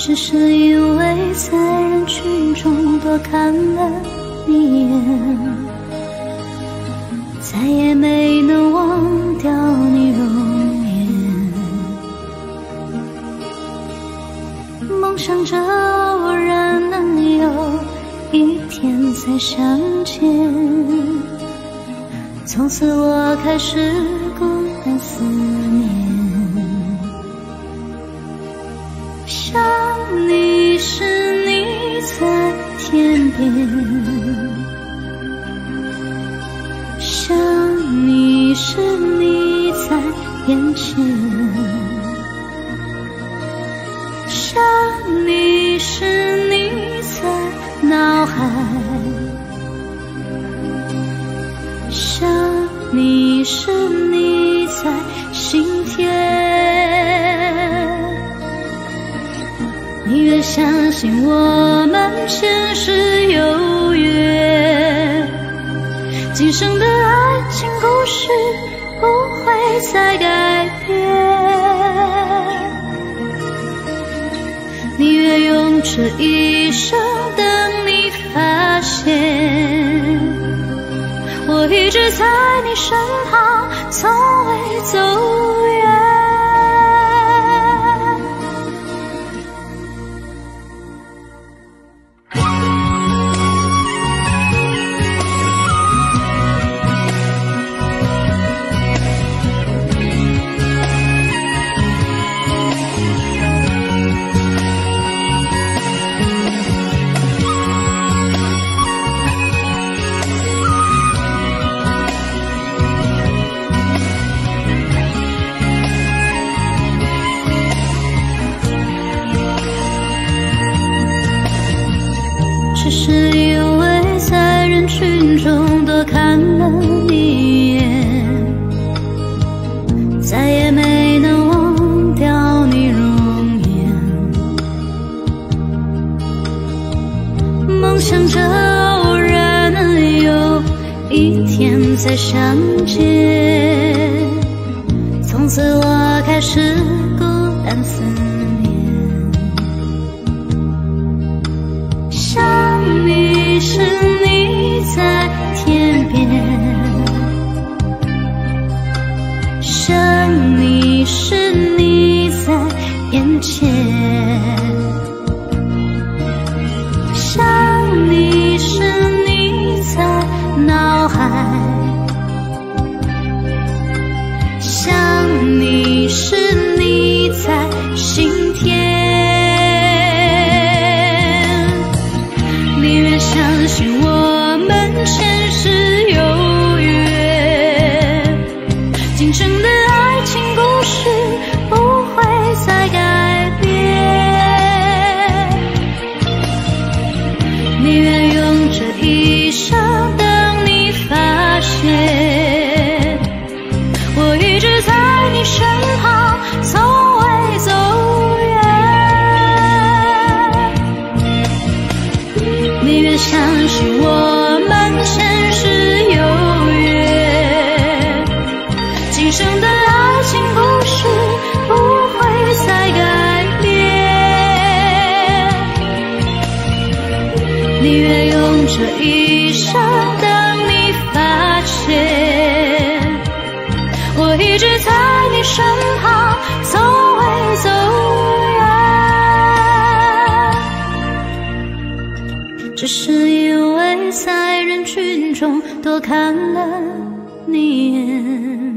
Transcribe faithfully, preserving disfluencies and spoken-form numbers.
只是因为在人群中多看了你一眼，再也没能忘掉你容颜。梦想着偶然能有一天再相见，从此我开始孤单思念。想你时你在天边，想你时你在眼前，想你时你在脑海，想你时你在心田。你越相信我们前世有约，今生的爱情故事不会再改变。你越用这一生等你发现，我一直在你身旁，从未走远。只是因为在人群中多看了你一眼，再也没能忘掉你容颜。梦想着偶然能有一天再相见，从此我开始孤单思念。想你时你在天边，想你时你在眼前，想你时你在脑海，想你时你在心田。相信我们前世有约，今生的爱情故事不会再改变。你愿用这一生等你发现，我一直在你身旁，从未走远。你越相信我们前世有约，今生的爱情故事不会再改变。你愿用这一生等你发现，我一直在你身旁，从未走远。只是因为在人群中多看了你一眼。